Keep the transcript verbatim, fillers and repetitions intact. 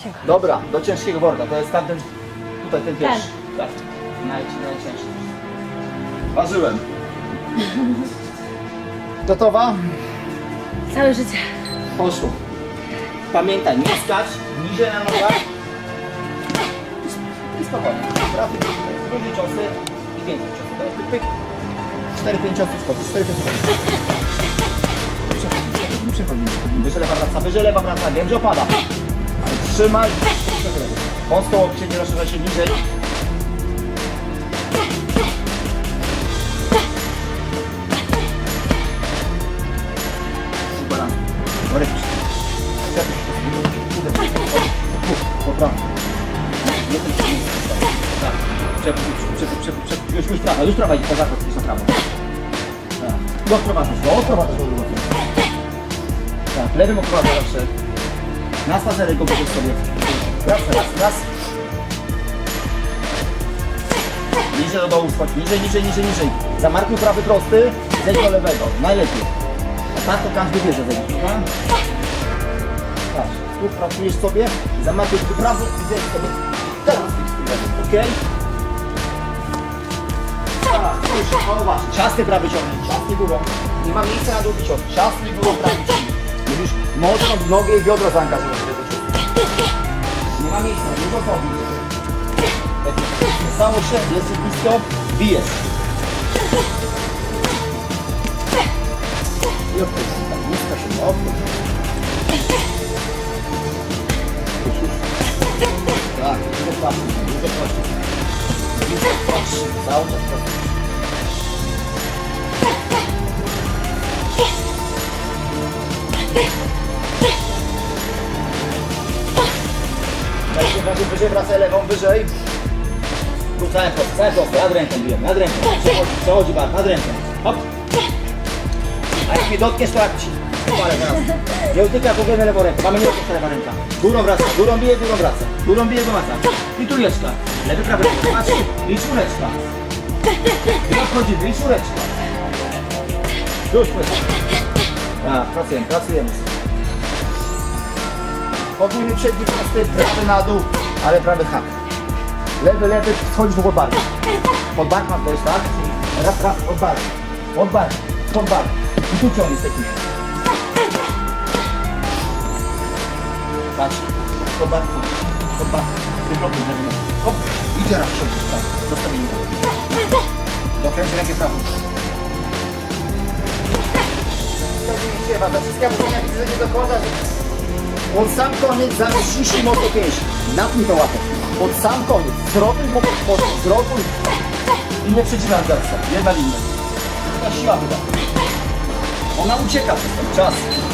Dobra, do ciężkiego worka. To jest tamten, tutaj ten pierwszy. Tak, Naj, najcięższy. Ważyłem. Gotowa? Całe życie. Poszło. Pamiętaj, nie skacz, niżej na nogach. I spokojnie. Prawy, drugie ciosy i więcej ciosów. To jest pyk, pyk. cztery pięć ciosów skoczysz, cztery pięć ciosów. Nie przechodzimy. Wyżej lewa wraca, wyżej lewa wraca. Wiem, że opada. Ale trzymaj. Mocno łokcie, nie rozszerza się niżej. Super. Borek. Dobra. Tak. Przepuść, przepuść, przepuść, przepuść. Już, już prawa, już prawa idzie po zakład, jest na prawo. Tak. Go odprowadzasz, go odprowadzasz do drugiego. Tak, lewym odprowadzasz zawsze. Na spacerek go bierzesz sobie. Raz, raz, raz. Niżej do dołu schodź, niżej, niżej, niżej, niżej. Zamarkuj prawy prosty, zejdź do lewego, najlepiej. A tak to każdy bierze zejść, tak? Patrz, tu pracujesz sobie, zamarkuj tu prawy i zejdź sobie. Teraz okej? Tak, już, o właśnie, ciasny prawy ciągnie, ciasny górą. Nie ma miejsca na drugi ciąg, ciasny górą prawy ciągnie. Musisz mocno w nogę i biodro zaangażować w tego ciągu. Nie ma miejsca, dużo podnieść. Stało się, jest blisko, bijesz. I odpuść, tak blisko się, odpuść. Tak, dużo płaszczy, dużo płaszczy. Dużo płaszczy, cały czas płaszczy. Najpierw wyżej, wracaj lewą, wyżej. Tu całe prosto, całe prosto, nad ręką bijemy, nad ręką. Przechodzi, przechodzi bar, nad ręką. Hop. A jak mnie dotkniesz, to jak ci upalę teraz. Nie utyka, jak powiemy lewą ręką. Mamy nie dotknąć lewa ręka. Górą wraca, górą bije, górą wraca. Górą bije, górą wraca. I trójeczka. Lewy, prawy, patrz, i czwóreczka. I odchodzimy, i czwóreczka. Już pływa. Tak, pracujemy, pracujemy. Podwójny przedni prosty, prawy na dół, ale prawy hak. Lewy, lewy, schodzisz pod bark. Pod bark masz dojść, tak? Raz, raz, pod bark. Pod bark, pod bark. I tu ciągniesz taki. Patrz, pod bark, pod bark. Wyblokuj, lewy, hop. Idzie raz, ciągniesz, tak. Zostawienie. Dokręć rękę prawą. Zaciskam, jak widzę, nie dochodza, że... Pod sam koniec zaciśnij mocno pięść. Napnij to łapę. Pod sam koniec. Zrotuj po pod zrotuj. I nie przeciwam garsta. Jedna linia. Ta siła chyba. Ona ucieka przez ten czas.